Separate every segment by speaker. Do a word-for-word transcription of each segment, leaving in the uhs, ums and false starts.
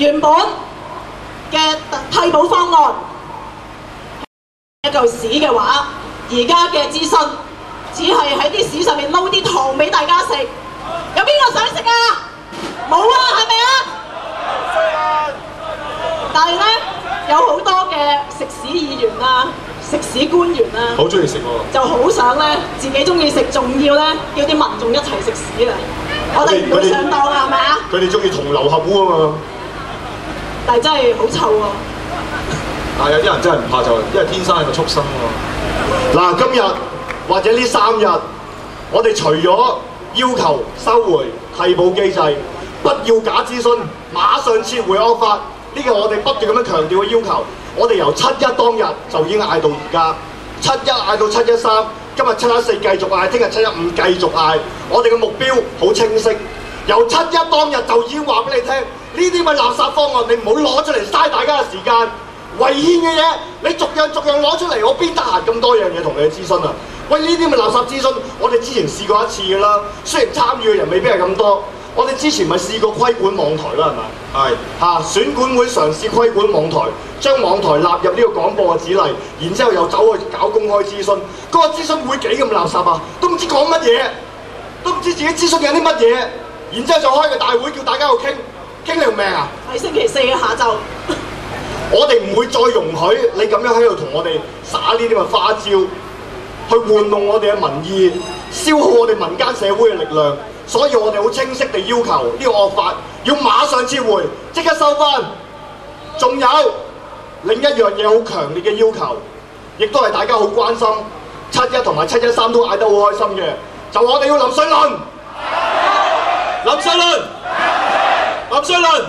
Speaker 1: 原本嘅替補方案一嚿屎嘅話，而家嘅諮詢只係喺啲屎上面撈啲糖俾大家食，有邊個想食啊？冇啊，係咪啊？但係咧，有好多嘅食屎議員啊、食屎官員啊，
Speaker 2: 好中意食喎，
Speaker 1: 就好想咧自己中意食，仲要咧叫啲民眾一齊食屎啊！我哋唔會上當啊，係咪啊？
Speaker 2: 佢哋中意同流合污啊嘛。
Speaker 1: 但係真係好臭喎！
Speaker 2: 但係有啲人真係唔怕臭，因為天生係個畜生喎。
Speaker 3: 嗱，今日或者呢三日，我哋除咗要求收回替補機制，不要假諮詢，馬上撤回惡法，呢個我哋不斷咁樣強調嘅要求。我哋由七一當日就已經嗌到而家，七一嗌到七一三，今日七一四繼續嗌，聽日七一五繼續嗌。我哋嘅目標好清晰，由七一當日就已經話俾你聽，呢啲咪垃圾方案，你唔好攞出嚟嘥大家嘅時間。違憲嘅嘢，你逐樣逐樣攞出嚟，我邊得閒咁多樣嘢同你去諮詢啊？喂，呢啲咪垃圾諮詢，我哋之前試過一次㗎啦，雖然參與嘅人未必係咁多。我哋之前咪試過規管網台啦，係咪？係嚇、啊，選管會嘗試規管網台，將網台納入呢個廣播嘅指例，然之後又走去搞公開諮詢。嗰、那個諮詢會幾咁垃圾啊？都唔知講乜嘢，都唔知自己諮詢緊啲乜嘢，然之後就開個大會叫大家去傾，傾你條命啊！
Speaker 1: 喺星期四嘅下晝，
Speaker 3: 我哋唔會再容許你咁樣喺度同我哋耍呢啲嘅花招，去玩弄我哋嘅民意，消耗我哋民間社會嘅力量。所以我哋好清晰地要求呢個惡法要馬上撤回，即刻收翻。仲有另一樣嘢好強烈嘅要求，亦都係大家好關心，七一同埋七一三都嗌得好開心嘅，就我哋要林瑞麟，林瑞麟，林瑞麟。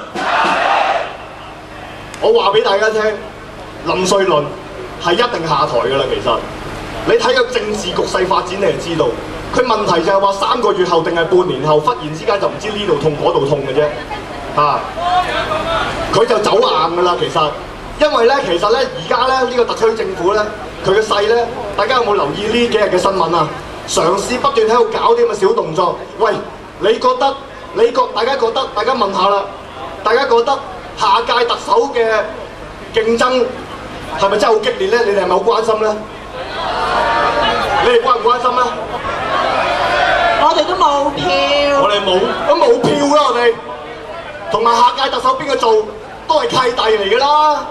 Speaker 3: 我話俾大家聽，林瑞麟係一定下台㗎啦。其實你睇個政治局勢發展，你就知道。佢問題就係話三個月後定係半年後，忽然之間就唔知呢度痛嗰度痛嘅啫，嚇、啊！佢就走硬㗎啦。其實，因為咧，其實咧，而家咧呢、這個特區政府咧，佢嘅勢咧，大家有冇留意呢幾日嘅新聞啊？嘗試不斷喺度搞啲咁嘅小動作。喂，你覺得？你覺大家覺得？大家問下啦，大家覺得下屆特首嘅競爭係咪真係好激烈咧？你哋係咪好關心咧？你哋關唔關心咧？
Speaker 1: 我哋都冇票，
Speaker 3: 我哋冇，都冇票啦！我哋同埋下屆特首邊個做都係契弟嚟㗎啦！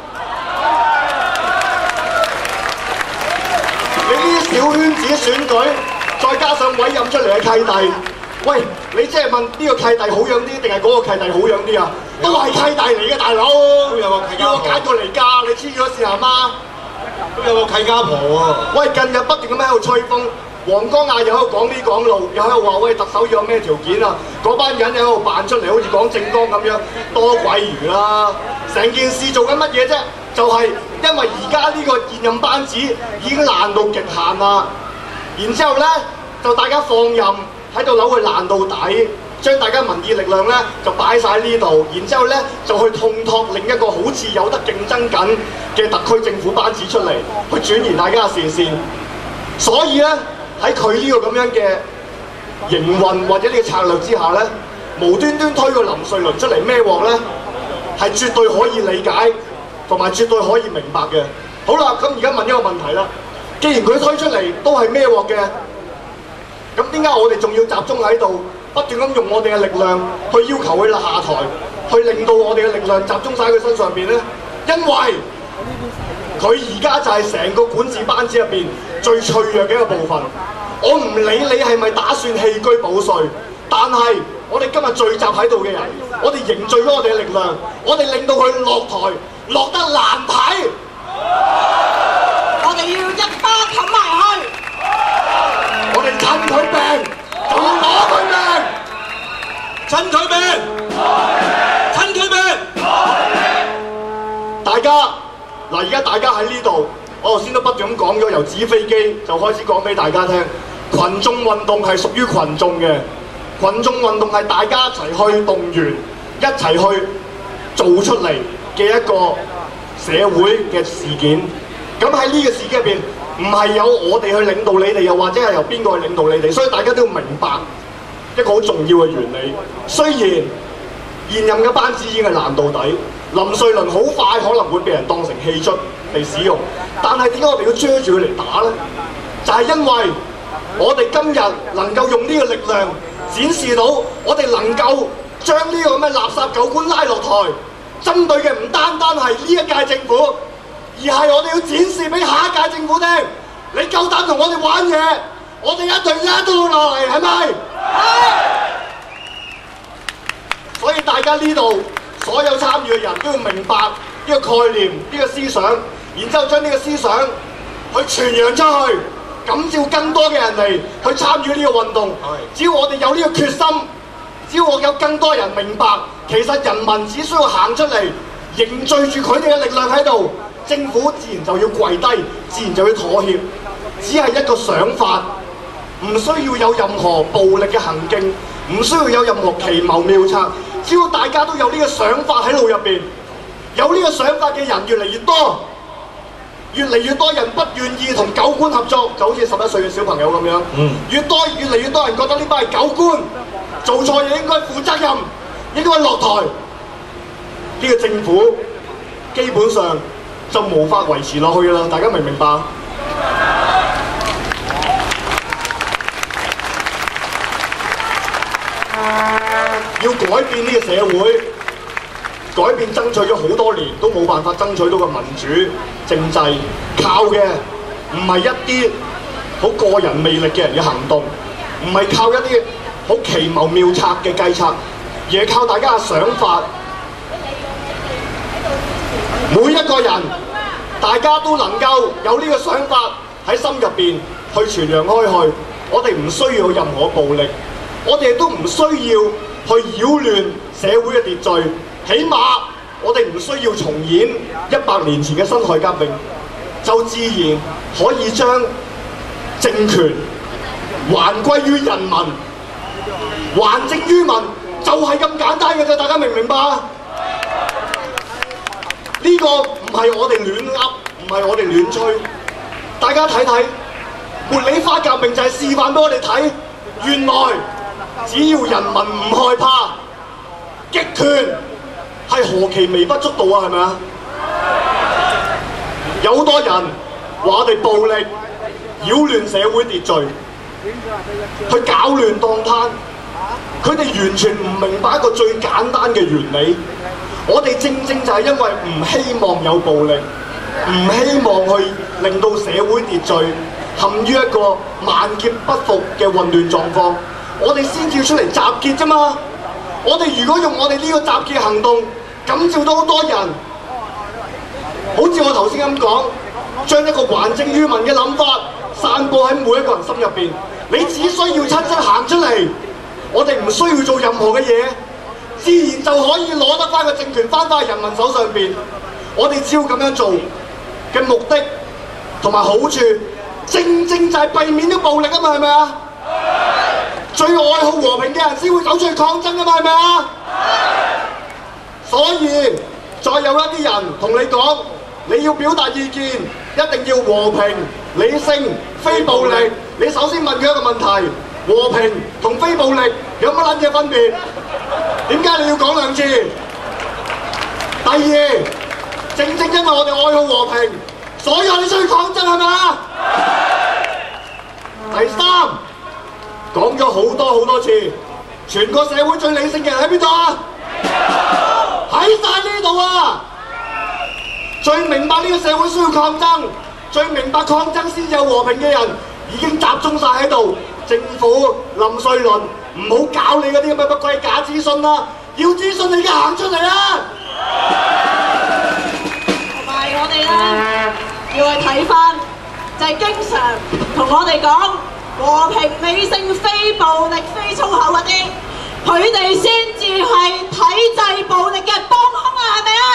Speaker 3: 你呢啲小圈子選舉，再加上委任出嚟嘅契弟，喂，你即係問呢個契弟好樣啲，定係嗰個契弟好樣啲啊？都係契弟嚟嘅，大佬。都有個契家婆。叫我揀過嚟嫁，你黐咗線係嗎？都有個契家婆喎。喂，近日不斷咁喺度吹風。黃光亞又喺度講呢講路，又喺度話喂特首要有咩條件啊？嗰班人又喺度扮出嚟，好似講政綱咁樣，多鬼餘啦！成件事做緊乜嘢啫？就係、是、因為而家呢個現任班子已經爛到極限啦，然之後咧就大家放任喺度扭去爛到底，將大家民意力量咧就擺晒喺呢度，然之後咧就去痛託另一個好似有得競爭緊嘅特區政府班子出嚟，去轉移大家嘅視線。所以咧。喺佢呢個咁樣嘅營運或者呢個策略之下咧，無端端推個林瑞麟出嚟孭鑊咧，係絕對可以理解同埋絕對可以明白嘅。好啦，咁而家問一個問題啦，既然佢推出嚟都係孭鑊嘅，咁點解我哋仲要集中喺度不斷咁用我哋嘅力量去要求佢下台，去令到我哋嘅力量集中晒喺佢身上邊咧？因為佢而家就係成個管治班子入邊最脆弱嘅一個部分。我唔理你係咪打算棄車保帥，但係我哋今日聚集喺度嘅人，我哋凝聚咗我哋嘅力量，我哋令到佢落台落得難睇，
Speaker 1: 我哋要一巴冚埋去，
Speaker 3: 我哋趁佢病就要攞佢命，趁佢病，趁佢病，大家。嗱，而家大家喺呢度，我頭先都不斷咁講咗，由紙飛機就開始講俾大家聽，群眾運動係屬於群眾嘅，群眾運動係大家一齊去動員，一齊去做出嚟嘅一個社會嘅事件。咁喺呢個事件入邊，唔係有我哋去領導你哋，又或者係由邊個去領導你哋，所以大家都要明白一個好重要嘅原理。雖然現任嘅班子已經係爛到底。林瑞麟好快可能會被人當成棄卒嚟使用，但係點解我哋要追住佢嚟打呢？就係、是、因為我哋今日能夠用呢個力量展示到，我哋能夠將呢個咁嘅垃圾狗官拉落台，針對嘅唔單單係呢一屆政府，而係我哋要展示俾下一屆政府聽，你夠膽同我哋玩嘢，我哋一定拉到落嚟，係咪？所以大家呢度所有參與嘅人都要明白呢個概念、呢個思想，然之後將呢個思想去傳揚出去，感召更多嘅人嚟去參與呢個運動。只要我哋有呢個決心，只要我有更多人明白，其實人民只需要行出嚟，凝聚住佢哋嘅力量喺度，政府自然就要跪低，自然就要妥協。只係一個想法，唔需要有任何暴力嘅行徑，唔需要有任何奇謀妙策。只要大家都有呢個想法喺腦入邊，有呢個想法嘅人越嚟越多，越嚟越多人不願意同狗官合作，就好似十一歲嘅小朋友咁樣。嗯、越多越嚟越多人覺得呢班係狗官，做錯嘢應該負責任，應該落台。呢、這個政府基本上就無法維持落去啦，大家明唔明白？要改變呢個社會，改變爭取咗好多年都冇辦法爭取到嘅民主政制，靠嘅唔係一啲好個人魅力嘅人嘅行動，唔係靠一啲好奇謀妙策嘅計策，而係靠大家嘅想法。每一個人，大家都能夠有呢個想法喺心入邊去傳揚開去。我哋唔需要任何暴力，我哋都唔需要去擾亂社會嘅秩序，起碼我哋唔需要重演一百年前嘅辛亥革命，就自然可以將政權還歸於人民，還政於民，就係咁簡單嘅啫，大家明唔明白？呢個唔係我哋亂噏，唔係我哋亂吹，大家睇睇，茉莉花革命就係示範俾我哋睇，原來只要人民唔害怕，極權係何其微不足道啊，係咪啊？有好多人話我哋暴力擾亂社會秩序，去搞亂當攤，佢哋完全唔明白一個最簡單嘅原理。我哋正正就係因為唔希望有暴力，唔希望去令到社會秩序陷於一個萬劫不復嘅混亂狀況，我哋先至出嚟集結啫嘛。我哋如果用我哋呢個集結行動感召到好多人，好似我頭先咁講，將一個還政於民嘅諗法散播喺每一個人心入邊，你只需要親身行出嚟，我哋唔需要做任何嘅嘢，自然就可以攞得翻個政權翻返去人民手上邊。我哋只要咁樣做嘅目的同埋好處，正正就係避免咗暴力啊嘛，係咪啊？最愛好和平嘅人先會走出去抗爭啊嘛，係咪啊？所以再有一啲人同你講，你要表達意見一定要和平、理性、非暴力。你首先問佢一個問題：和平同非暴力有乜撚嘢分別？點解你要講兩次？第二，正正因為我哋愛好和平，所以我哋出去抗爭，係咪啊？第三，講咗好多好多次，全個社會最理性嘅人喺邊度啊？喺晒呢度啊！最明白呢個社會需要抗爭，最明白抗爭先有和平嘅人，已經集中晒喺度。政府林瑞麟唔好搞你嗰啲咁嘅乜鬼假資訊啦，要資訊你而家行出嚟啊！
Speaker 1: 同埋我哋咧要去睇翻，就係經常同我哋講和平、理性、非暴力、非粗口嗰啲，佢哋先至係體制暴力嘅幫兇啊，係咪啊？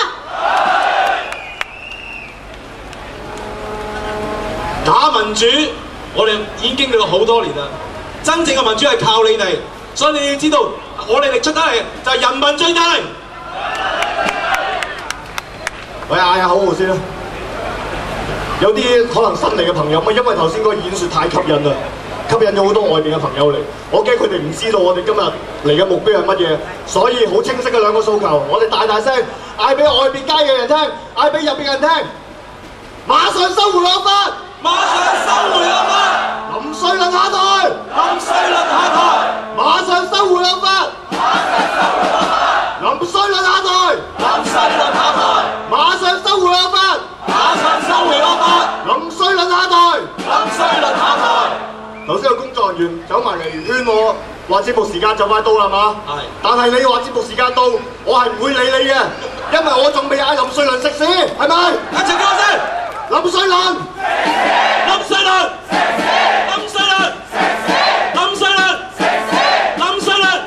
Speaker 2: 假民主，我哋已經經歷過好多年啦。真正嘅民主係靠你哋，所以你要知道，我哋力出得嚟就係人民最大。
Speaker 3: 喂，嗌下口號先啦。有啲可能新嚟嘅朋友，咪因為頭先嗰個演説太吸引啦， 吸引咗好多外邊嘅朋友嚟。我驚佢哋唔知道我哋今日嚟嘅目標係乜嘢，所以好清晰嘅兩個訴求，我哋大大聲嗌俾外邊街嘅人聽，嗌俾入邊嘅人聽，馬上收回惡法！
Speaker 2: 馬上收回惡法！
Speaker 3: 林瑞麟下台！
Speaker 2: 林瑞麟下台！
Speaker 3: 馬上收回惡法！林瑞麟下台！
Speaker 2: 林瑞麟下台！
Speaker 3: 馬上收回惡法！
Speaker 2: 馬上收回惡法！
Speaker 3: 林瑞麟下台！
Speaker 2: 林瑞麟下台！
Speaker 3: 頭先有工作人員走埋嚟勸我話節目時間就快到啦嘛，
Speaker 2: 係。
Speaker 3: 但係你話節目時間到，我係唔會理你嘅，因為我仲未嗌林瑞麟食屎，係咪？
Speaker 2: 一齊叫先！
Speaker 3: 林瑞麟！
Speaker 2: 林瑞麟！林瑞麟！林瑞麟！林瑞麟！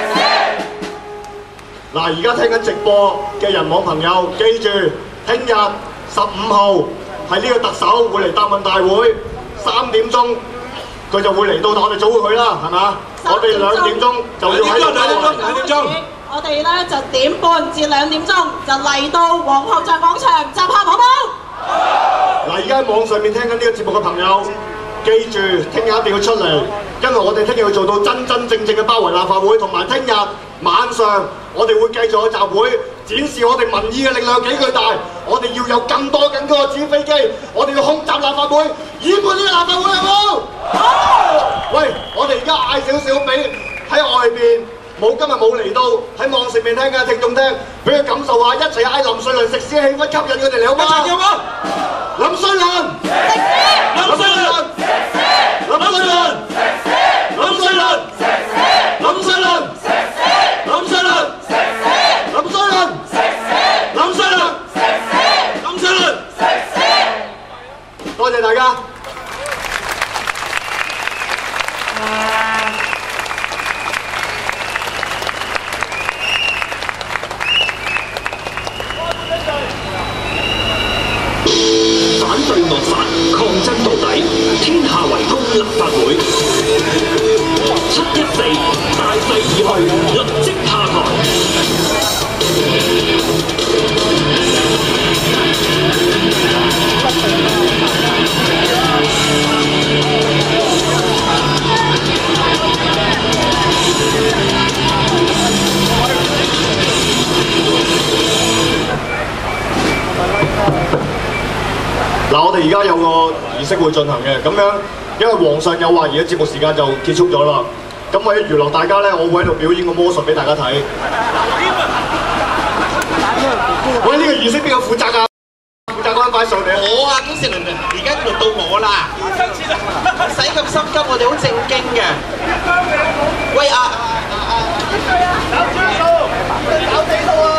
Speaker 3: 嗱，而家聽緊直播嘅人網朋友，記住，聽日十五號係呢個特首會嚟答問大會，三點鐘佢就會嚟到，但我哋早會去啦，係嘛？我哋兩點鐘就要喺度
Speaker 2: 兩點鐘，兩點鐘。
Speaker 1: 我哋咧就點半至兩點鐘就嚟到皇后像廣場集合，好唔好？
Speaker 3: 嗱，而家喺網上面聽緊呢個節目嘅朋友，記住聽日一定要出嚟，因為我哋聽日要做到真真正正嘅包圍立法會，同埋聽日晚上我哋會繼續去集會，展示我哋民意嘅力量幾巨大。我哋要有更多更多嘅紙飛機，我哋要空襲立法會，淹沒呢個立法會，好唔好？好！喂，我哋而家嗌少少俾喺外邊冇今日冇嚟到喺網上面聽嘅聽眾聽，俾佢感受下，一齊嗌林瑞麟食屎氣氛，吸引佢哋嚟好嗎？
Speaker 2: 一齊叫我！
Speaker 3: 林瑞麟！
Speaker 1: 食屎！
Speaker 3: 林瑞麟！林瑞麟！林瑞麟！林瑞麟！林瑞麟！林瑞麟！林瑞麟！林瑞麟！林瑞麟！多謝大家。
Speaker 4: 反對惡法，抗爭到底，天下為公立法會。七一四大勢已去，立即下台。
Speaker 3: 嗱，我哋而家有個儀式會進行嘅，咁樣因為皇上有話，而家節目時間就結束咗啦。咁為咗娛樂大家咧，我會喺度表演個魔術俾大家睇。喂，呢個儀式邊個負責啊？負責嗰快上嚟。
Speaker 5: 我啊，經時輪而家輪到我啦。唔使咁心急，我哋好正經嘅。喂啊！搞轉數，搞地數啊！